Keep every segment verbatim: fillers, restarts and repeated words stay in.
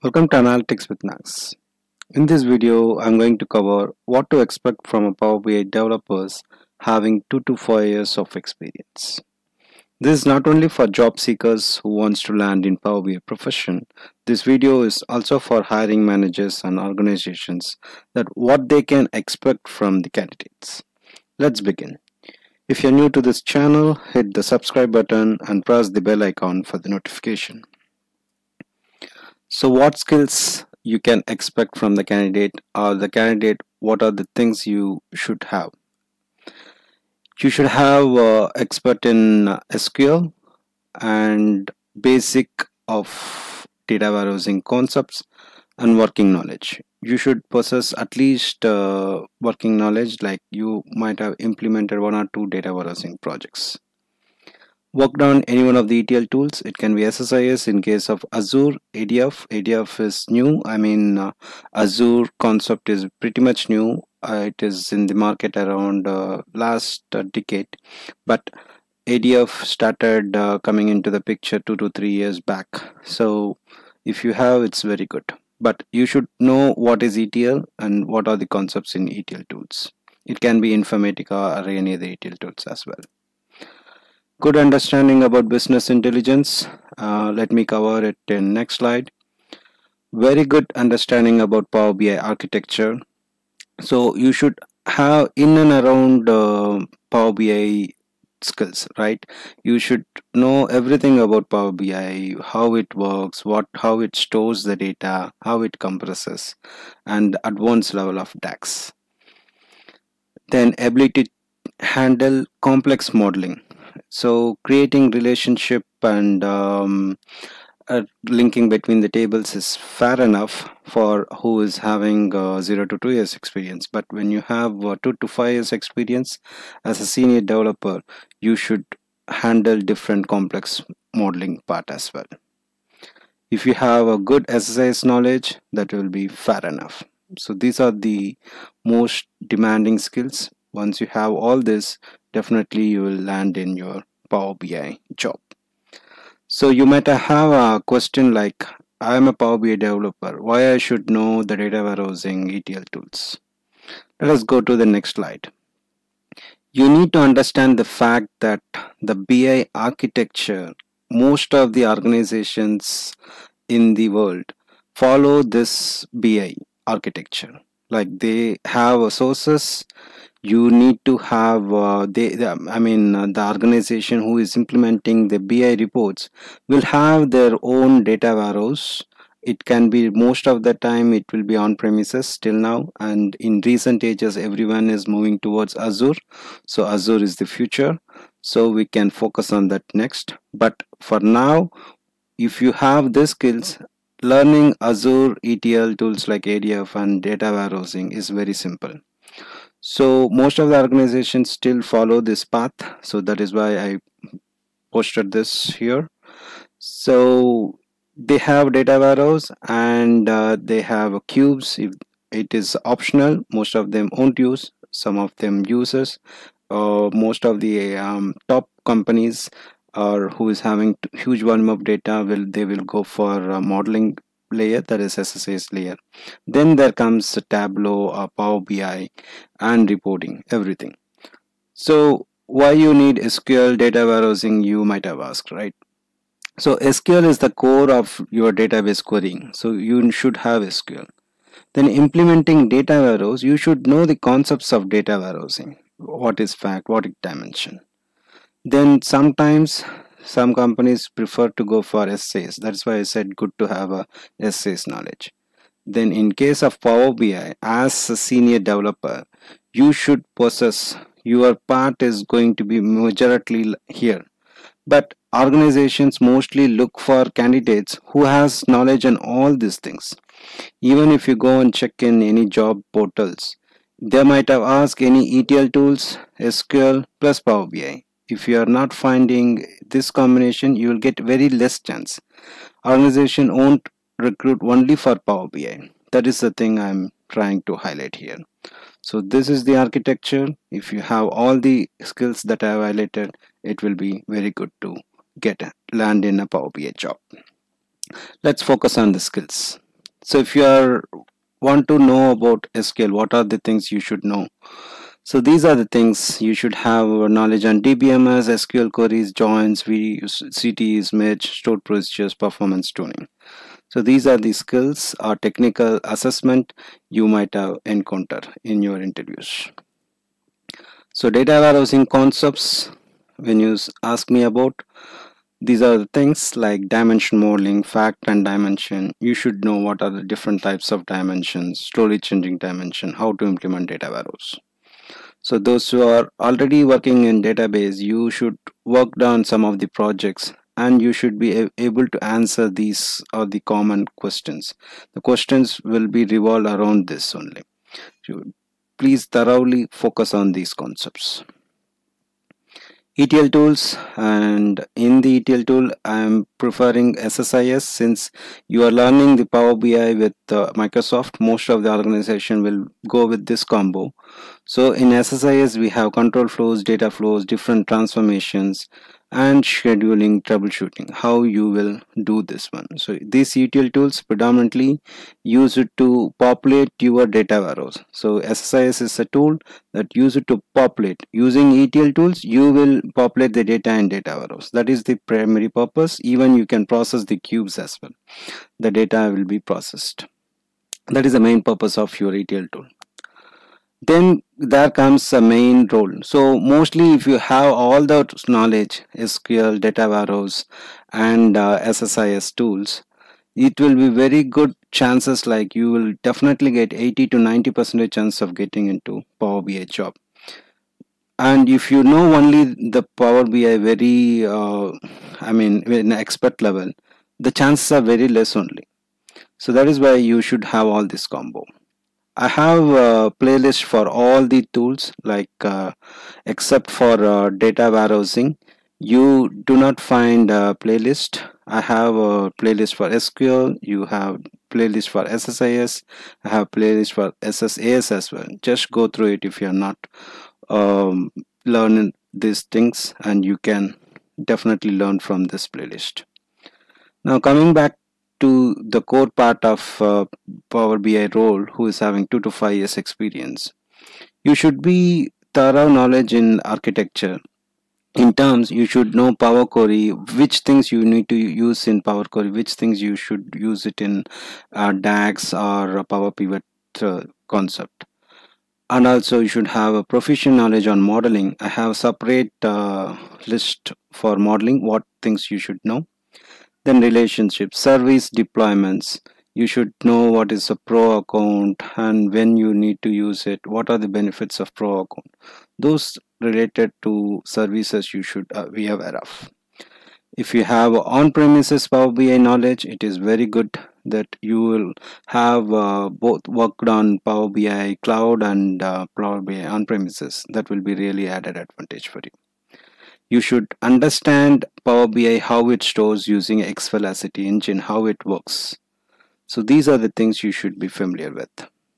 Welcome to Analytics with Nags. In this video, I'm going to cover what to expect from a Power B I developers having two to four years of experience. This is not only for job seekers who wants to land in Power B I profession. This video is also for hiring managers and organizations that what they can expect from the candidates. Let's begin. If you're new to this channel, hit the subscribe button and press the bell icon for the notification. So what skills you can expect from the candidate, or the candidate what are the things you should have? You should have uh, expert in uh, S Q L and basic of data warehousing concepts and working knowledge. You should possess at least uh, working knowledge, like you might have implemented one or two data warehousing projects. Worked on any one of the E T L tools. It can be S S I S in case of Azure. A D F. A D F is new. I mean, uh, Azure concept is pretty much new. Uh, it is in the market around uh, last uh, decade, but A D F started uh, coming into the picture two to three years back. So if you have, it's very good. But you should know what is E T L and what are the concepts in E T L tools. It can be Informatica or any other E T L tools as well. Good understanding about business intelligence. Uh, let me cover it in next slide. Very good understanding about Power B I architecture. So you should have in and around uh, Power B I skills, right? You should know everything about Power B I, how it works, what how it stores the data, how it compresses, and advanced level of DAX. Then ability to handle complex modeling. So creating relationship and um, uh, linking between the tables is fair enough for who is having uh, zero to two years experience. But when you have uh, two to five years experience as a senior developer, you should handle different complex modeling part as well. If you have a good S S I S knowledge, that will be fair enough. So these are the most demanding skills. Once you have all this, definitely you will land in your Power B I job. So you might have a question like, I am a Power B I developer, why I should know the data warehousing E T L tools? Let us go to the next slide. You need to understand the fact that the B I architecture, most of the organizations in the world follow this B I architecture. Like they have sources. You need to have uh, they, they I mean uh, the organization who is implementing the B I reports will have their own data warehouse. It can be most of the time it will be on premises till now, and in recent ages everyone is moving towards Azure. So Azure is the future, so we can focus on that next. But for now, if you have the skills, learning Azure E T L tools like A D F and data warehousing is very simple. So most of the organizations still follow this path, so that is why I posted this here. So they have data warehouse and uh, they have cubes. If it is optional, most of them won't use, some of them uses. Uh, most of the um, top companies or who is having huge volume of data will they will go for uh, modeling layer, that is S S I S layer. Then there comes Tableau or Power B I and reporting, everything. So why you need S Q L data warehousing, you might have asked, right? So S Q L is the core of your database querying, so you should have S Q L. Then implementing data warehouse, you should know the concepts of data warehousing. What is fact, what is dimension. Then sometimes some companies prefer to go for essays. That's why I said good to have a essays knowledge. Then in case of Power B I, as a senior developer, you should possess, your part is going to be majorly here. But organizations mostly look for candidates who has knowledge on all these things. Even if you go and check in any job portals, they might have asked any E T L tools, S Q L plus Power B I. If you are not finding this combination, you will get very less chance. Organization won't recruit only for Power B I. That is the thing I'm trying to highlight here. So this is the architecture. If you have all the skills that I have highlighted, it will be very good to get land in a Power B I job. Let's focus on the skills. So if you are want to know about S Q L, what are the things you should know? So these are the things you should have knowledge on D B M S, S Q L queries, joins, views, C T Es, merge, stored procedures, performance tuning. So these are the skills or technical assessment you might have encountered in your interviews. So data warehousing concepts, when you ask me about, these are the things like dimension modeling, fact and dimension. You should know what are the different types of dimensions, storage changing dimension, how to implement data warehouse. So those who are already working in database, you should work on some of the projects and you should be able to answer these or the common questions. The questions will be revolved around this only. So please thoroughly focus on these concepts. E T L tools, and in the E T L tool I am preferring S S I S. Since you are learning the Power B I with uh, Microsoft, most of the organization will go with this combo. So in S S I S we have control flows, data flows, different transformations and scheduling, troubleshooting, how you will do this one. So these E T L tools predominantly use it to populate your data warehouse. So S S I S is a tool that use it to populate. Using E T L tools you will populate the data in data warehouse. That is the primary purpose. Even you can process the cubes as well. The data will be processed. That is the main purpose of your E T L tool. Then there comes a main role. So mostly if you have all the knowledge, S Q L, data warehouse and uh, S S I S tools, it will be very good chances, like you will definitely get eighty to ninety percent chance of getting into Power B I job. And if you know only the Power B I very uh, I mean in expert level, the chances are very less only. So that is why you should have all this combo. I have a playlist for all the tools, like uh, except for uh, data warehousing you do not find a playlist. I have a playlist for S Q L, you have playlist for S S I S, I have playlist for S S A S as well. Just go through it if you are not um, learning these things, and you can definitely learn from this playlist. Now coming back to the core part of uh, Power B I role, who is having two to five years experience, you should be thorough knowledge in architecture. In terms, you should know Power Query, which things you need to use in Power Query, which things you should use it in uh, Nags or Power Pivot uh, concept. And also you should have a proficient knowledge on modeling. I have separate uh, list for modeling, what things you should know. Then relationships, service deployments. You should know what is a pro account and when you need to use it. What are the benefits of pro account? Those related to services you should uh, be aware of. If you have on-premises Power B I knowledge, it is very good that you will have uh, both worked on Power B I cloud and uh, Power B I on-premises. That will be really added advantage for you. You should understand Power B I, how it stores using X Velocity engine, how it works. So these are the things you should be familiar with.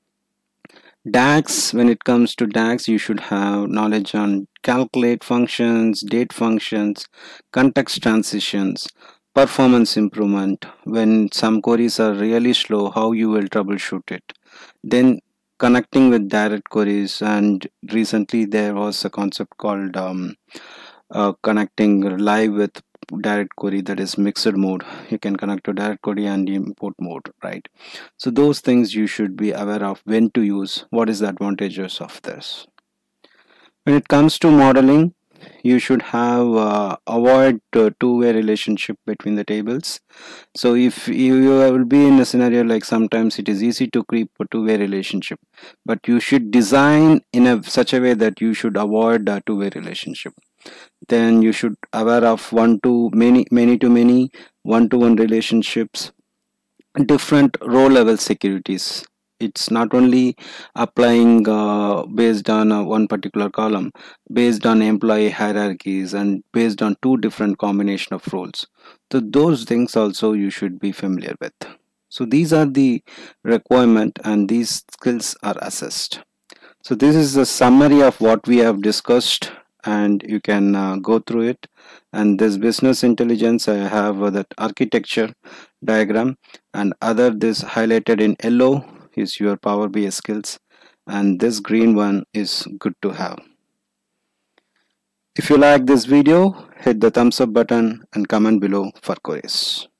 DAX, when it comes to DAX, you should have knowledge on calculate functions, date functions, context transitions, performance improvement. When some queries are really slow, how you will troubleshoot it. Then connecting with direct queries, and recently there was a concept called um, uh, connecting live with direct query, that is mixed mode. You can connect to direct query and import mode, right? So those things you should be aware of, when to use, what is the advantages of this. When it comes to modeling, you should have uh, avoid uh, two-way relationship between the tables. So if you, you will be in a scenario like sometimes it is easy to create a two-way relationship, but you should design in a such a way that you should avoid a two-way relationship. Then you should aware of one to many, many to many, one to one relationships, different row level securities. It's not only applying uh, based on uh, one particular column, based on employee hierarchies and based on two different combination of roles. So those things also you should be familiar with. So these are the requirement and these skills are assessed. So this is a summary of what we have discussed, and you can uh, go through it. And this business intelligence, I have uh, that architecture diagram, and other this highlighted in yellow is your Power B I skills, and this green one is good to have. If you like this video, hit the thumbs up button and comment below for queries.